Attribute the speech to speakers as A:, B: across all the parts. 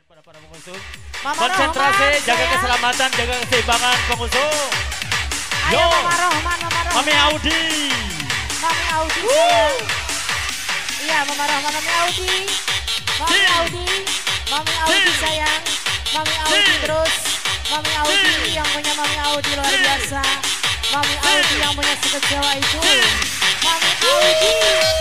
A: Para pengusung.
B: Mama
A: Konsentrasi,
B: Rohman,
A: jaga
B: saya.
A: keselamatan, jaga keseimbangan pengusung.
B: Ayo
A: Yo.
B: Mama Rohman, Mama Rohman.
A: Mami Audi.
B: Mami Audi sayang. Iya Mama Rohman, Mami Audi. Mami Audi. Mami Audi sayang. Mami Audi terus. Mami Audi yang punya Mami Audi luar biasa. Mami Audi yang punya sekecewa itu. Mami Audi.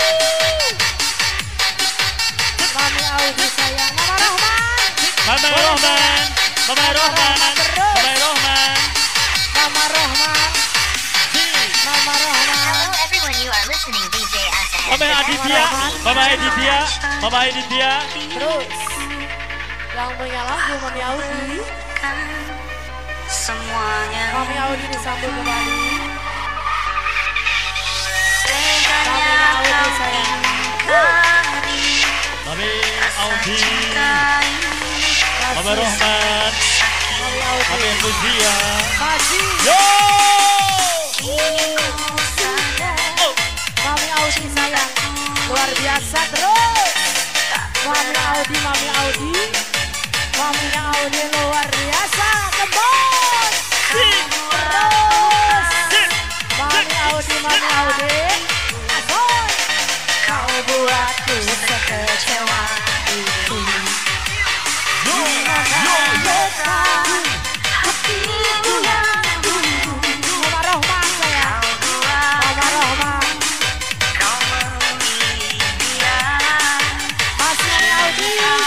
B: Mami Audi sayang. Mama Rohman.
A: Mama Rohman. Mama Rohman.
B: Terus.
A: Mama Rohman.
B: Mama Rohman. Mama Rohman.
C: Hello everyone, you are listening DJ Asa.
A: Mama Aditya. Mama Aditya. Mama Aditya.
B: Terus yang punya lagu Mami Audi.
C: Semuanya
B: Mami Audi disambut kembali. Mami Audi sayang.
A: Mami Audi. Mama Rohman.
B: Mami Audi.
A: Mami Lucia.
B: Masih.
A: Yo.
B: Mami Audi sayang. Luar biasa terus. Mami Audi, Mami Audi. Maminya Audi luar biasa. Tembus. Terus. Mami Audi, Mami Audi. Asoy. Kau buatku sekecewa itu.
A: Yo. Yo. Yo.
B: Hatiku yang dulu. Mama Rohman sayang. Mama Rohman. Masih Mami Audi.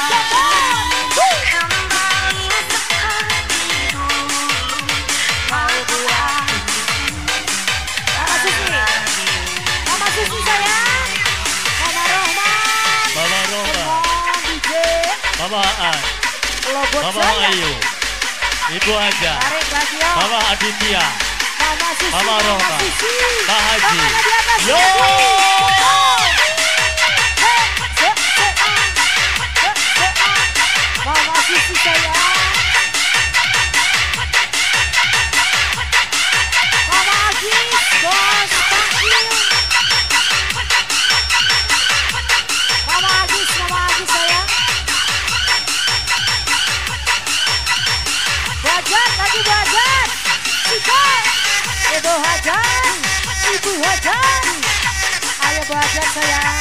B: Kau buatku. Mama Susi. Mama Susi sayang. Mama Rohman.
A: Mama Rohman.
B: Come on, DJ.
A: Mama Aan.
B: Lobot
A: Mama
B: saya.
A: Ayu. Ibu Aja.
B: Tarik lagi yo.
A: Mama Aditya.
B: Mama Susi.
A: Mama Rohman.
B: Susi.
A: Pak Haji.
B: Tangannya di atas.
A: Yo.
B: Mama Susi sayang. Mama Agis, bos, thank you. Mama Agis sayang. Bajat, lagi bajat. Siko. Ibu Hajar. Ibu Hajar. Ayo bajat sayang.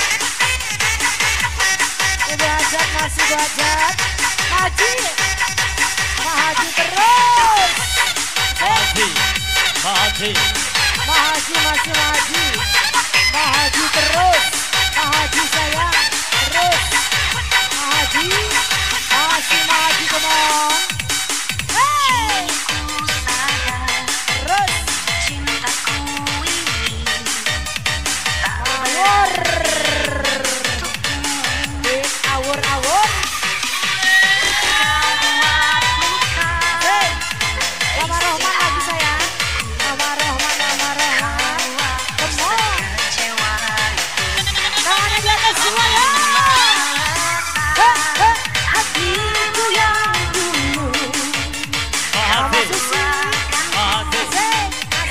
B: Ibu Hajar masih bajat. Haji. Mahaji terus.
A: Haji. Haji.
B: Mahaji masih Mahaji. Mahaji terus. Mahaji sayang. Terus. Mahaji. Masih Mahaji, come on. Hey. Terus. Awur. Awur. Hey. Mama Rohman lagi sayang. Mama Rohman. Come on. Tangannya di atas semua ya. Hatiku yang dulu. Mama
A: Haji.
B: Susi.
A: Haji.
B: Asik.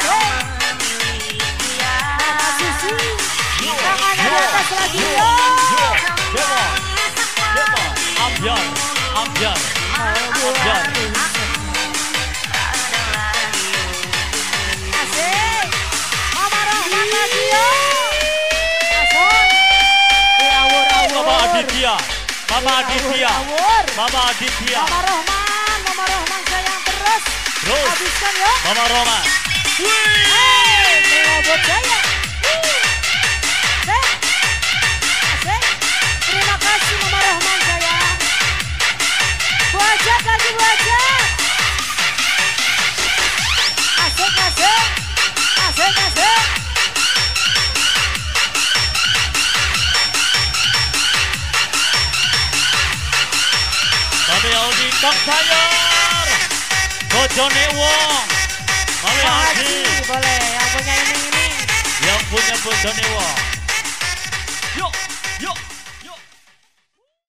B: Mama Susi. Tangannya di atas lagi yo.
A: Yo. Demo. Ambiar. Ambiar. Ambiar.
B: Asik. Mama Rohman lagi yo. Asoy. Awur.
A: Mama Aditya. Mama Aditya.
B: Awur.
A: Mama Aditya.
B: Mama Rohman sayang terus.
A: Terus.
B: Habiskan ya.
A: Mama Rohman.
B: Robot saya. Asik. Terima kasih Mama Rohman sayang. Buajat lagi buajat. Asik.
A: Mami Audi Kang Sayar. Bojone Wong. Mami Haji.
B: Boleh yang punya ini.
A: Yang punya Bojone Wong.